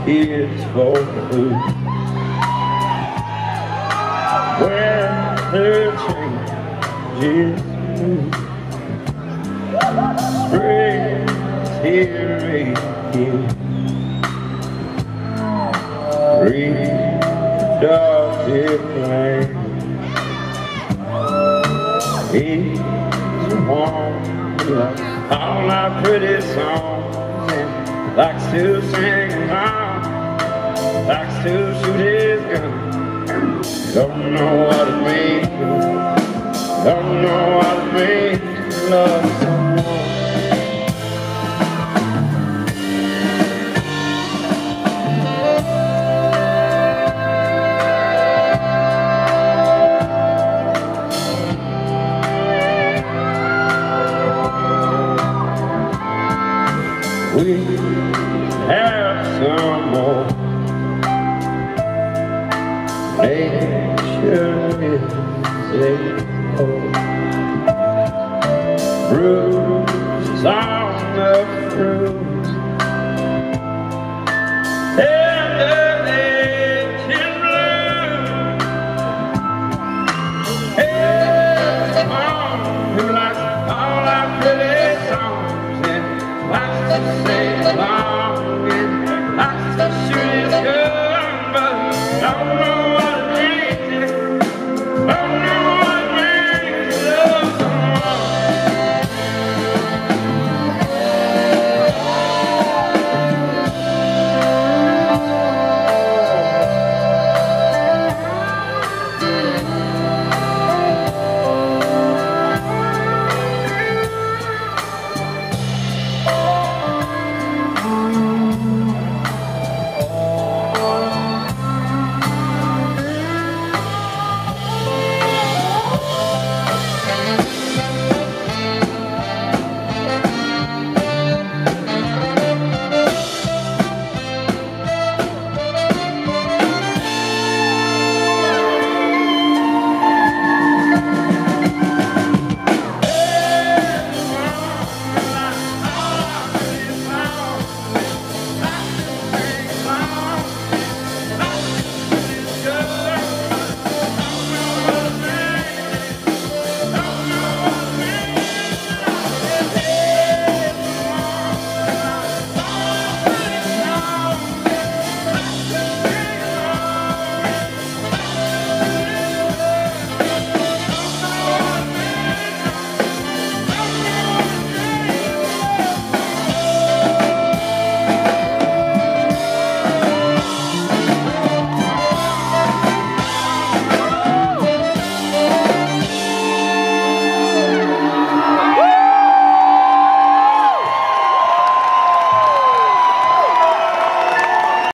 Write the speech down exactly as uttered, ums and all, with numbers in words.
kids for food. Weather changes mood. Spring's here again. Reductive land. He's warm like all our pretty songs, and likes to sing along, likes to shoot his gun. Don't know what it means, don't know what it means to love someone. We have some more. Nature is a whole. Bruises are